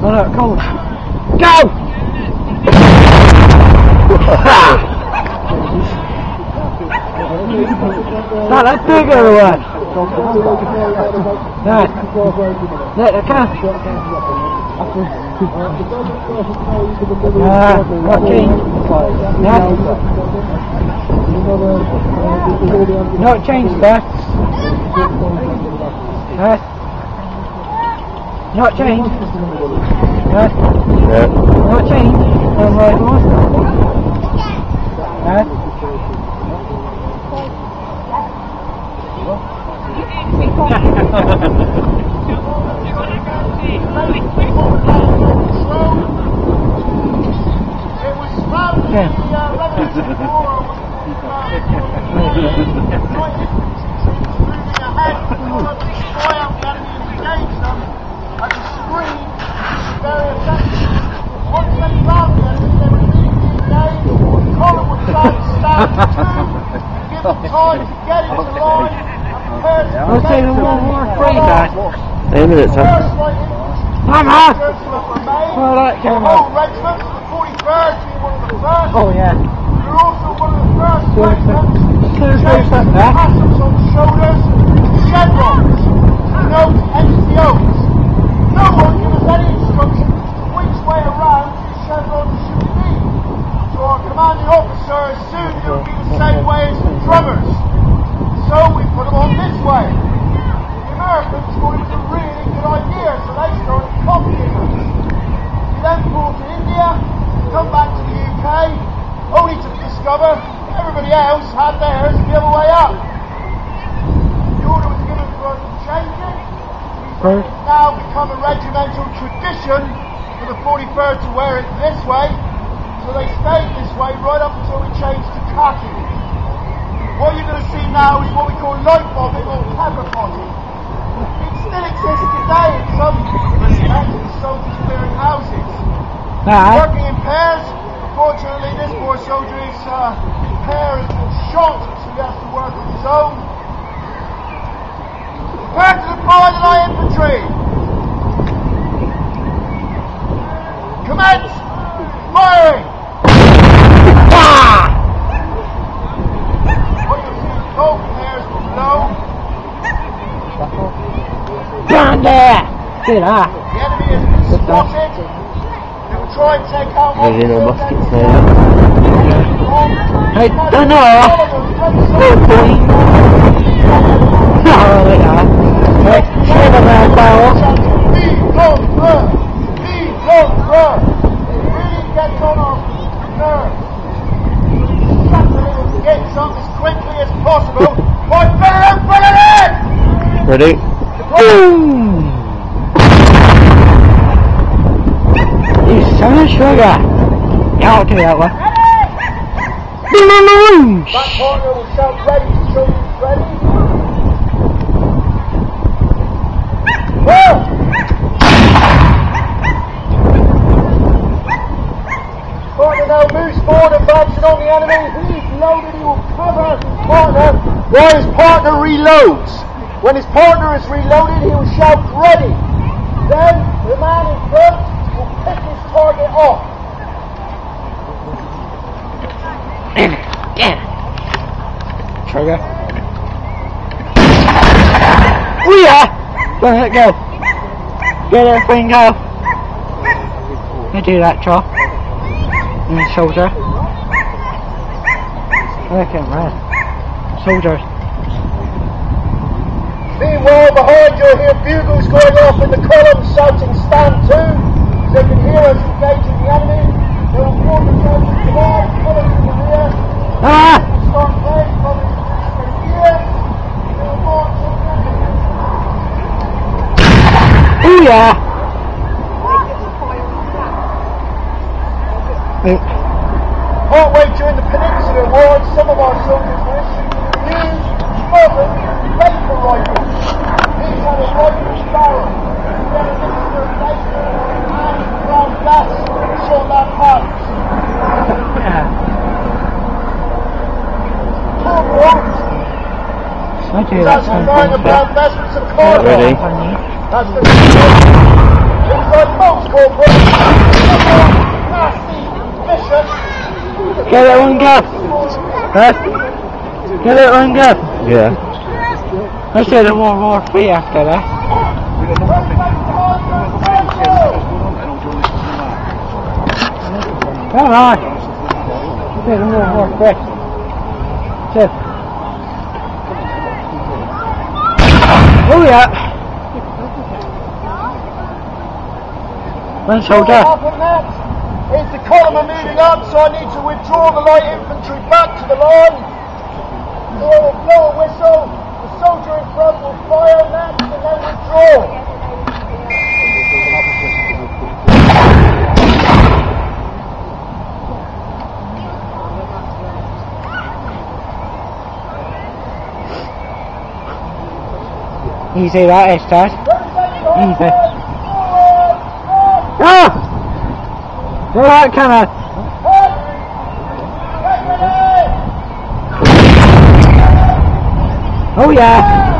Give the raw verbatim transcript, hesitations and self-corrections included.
Oh no, cold. Go! Not that bigger one. No. No, I can't. Ah, not change. No. Not change that. Yes. Not change. Yes. Yeah. Not change. On right horse. Yes. Yeah. I'll say the World War Three guy. Wait a minute, son. I'm off! Well, that came out. Oh, yeah. You're also one of the first regiments to change the passers on shoulders to chevrons, to note H C Os. No one gave us any instructions as to which way around the chevron should be. So our commanding officer assumed it would be the same way as the drummers. So we put them on this way. The Americans thought it was a really good idea, so they started copying us. We then flew to India, come back to the U K, only to discover everybody else had theirs the other way up. The order was given for us to change it. It's now become a regimental tradition for the forty-third to wear it this way, so they stayed this way right up until we changed to khaki. What you're going to see now is what we call light bobbing or pepper potting. It still exists today in some respects, soldiers clearing houses. Nah. Working in pairs. Unfortunately, this poor soldier is uh, pair has been shot, so he has to work on his own. Prepare to deploy the light infantry. Commence firing. Ah! What you'll see is both pairs will blow. Down there! Get ah! The enemy has been spotted. They will try and take out one of the muskets there. I don't know! Oh boy! Oh, they are. Let's share the man barrel. Reload, run! Reload, run! It really gets on our nerves. Shut the little gates up as quickly as possible. Point fire in front of it! Ready? Boom! You son of sugar! Yeah, I'll do that one. Back corner will shout ready to show you it's ready. Well! Partner now moves forward and bouncing on the enemy. He's loaded, he will cover his partner while his partner reloads. When his partner is reloaded, he will shout ready. Then the man in front will pick his target off. Yeah. Trigger. Oh yeah! Let it go. Get everything go. I do that, Chop. And soldier. Okay, man. Soldiers. Meanwhile, behind you, hear bugles going off in the column, shouting stand to. They can hear us engaging the enemy. They will form themselves into line, colours in the rear. Ah! Start playing, colours in here. They will march on the enemy. Oh yeah! Partway during the Peninsular War, some of our soldiers were issued new, modern, rifle rifles. These had a rifle barrel. We had a mixture of laser and ground gas shot that parts. Poor boys! I do that That's the line of brown vest with some carbine. Ready? That's the It was like most more work. Nasty, vicious. Get it one go. Huh? Get it one go. Yeah. I said I want more free after that. Come on. I said I want more free. Said. Oh yeah. One soldier. What happened next is the column are moving up, so I need to withdraw the light infantry back to the line. So I will blow a whistle, the soldier in front will fire next and then withdraw. Easy that is, Dad. Easy. Ah! Go right, camera. Oh yeah.